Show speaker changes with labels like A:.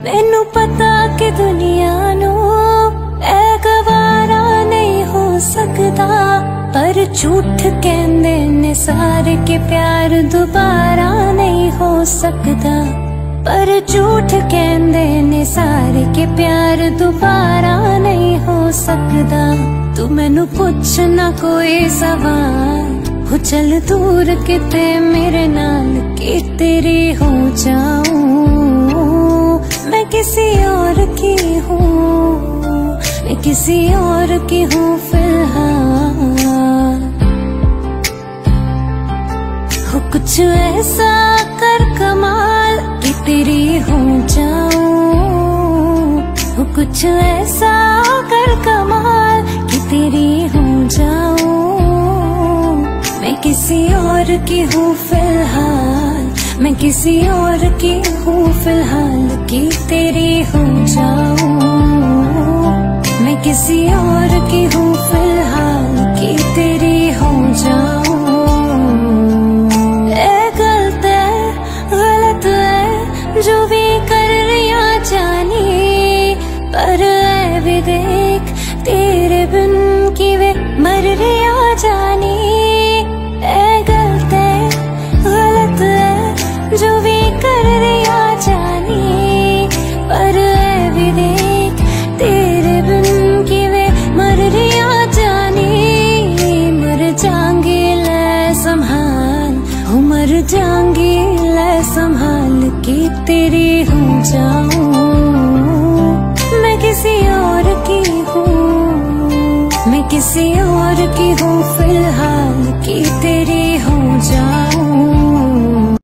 A: मैनू पता कि दुनिया नू ऐ गवारा नहीं हो सकता, पर झूठ कहंदे ने सारे के प्यार दोबारा नहीं हो सकता। पर झूठ कहंदे ने सारे के प्यार दोबारा नहीं हो सकता। तू मैनू पुछ ना कोई सवाल, हो चल दूर किते मेरे नाल कि तेरी हो जाऊं। मैं किसी और की हूँ, मैं किसी और की हूँ फिलहाल। हो कुछ ऐसा कर कमाल कि तेरी हो जाऊं। हो कुछ ऐसा कर कमाल कि तेरी हो जाऊं। मैं किसी और की हूँ फिलहाल, मैं किसी और की हूँ फिलहाल कि तेरी हो जाऊं। मैं किसी और की हूँ फिलहाल कि तेरी हो जाऊं। जो भी